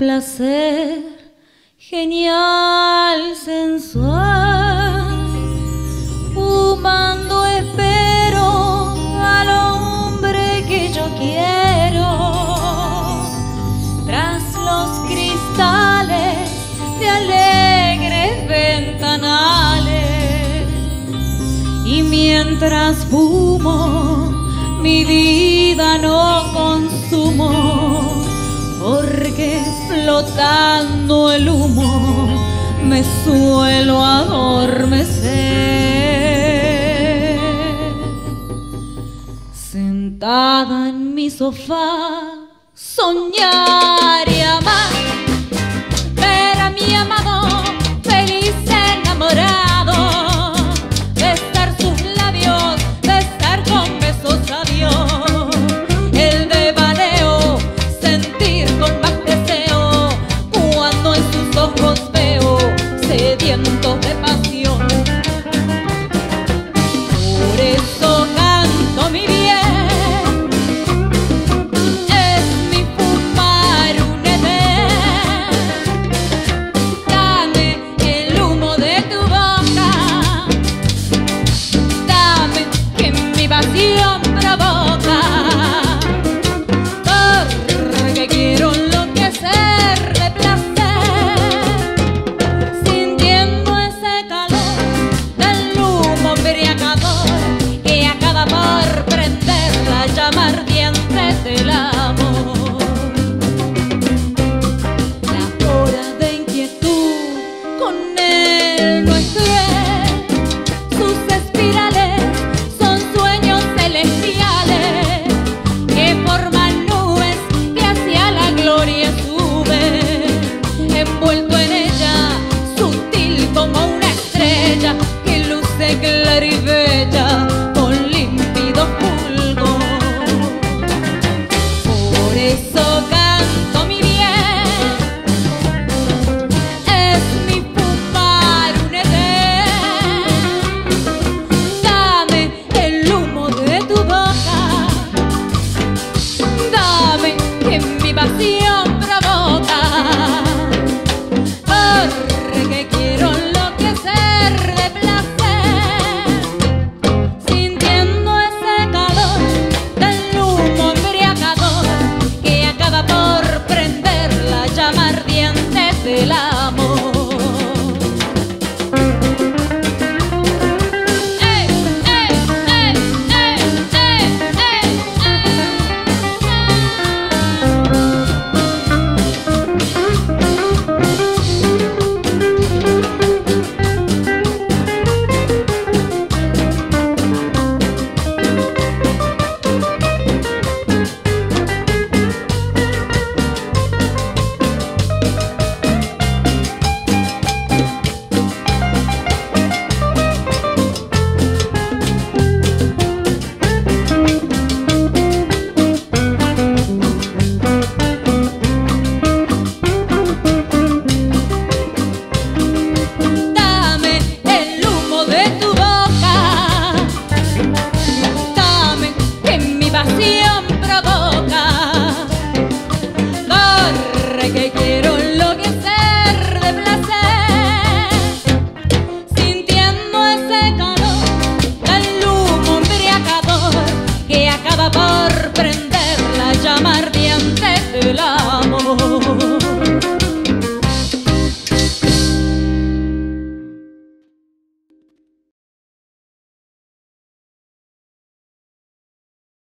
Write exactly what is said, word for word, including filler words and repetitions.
placer genial, sensual, fumando espero al hombre que yo quiero, tras los cristales de alegres ventanales, y mientras fumo mi vida no consumo, porque flotando el humo me suelo adormecer. Sentada en mi sofá, soñar y amar, ver a mi amado feliz enamorado, besar sus labios, besar con besos a Dios, el devaneo, sentir con más deseo cuando en sus ojos veo sedientos de pasión. Por eso canto mi bien, es mi fumar un edén. Dame el humo de tu boca, dame que mi pasión provoca, porque quiero enloquecer de placer, sintiendo ese calor del humo embriagador que acaba por prender la llama ardiente del amor. La hora de inquietud con él no es cruel, sus espirales son sueños celestiales que forman nubes que hacia la gloria suben, envuelto en ella, sutil como una estrella que luce clara y bella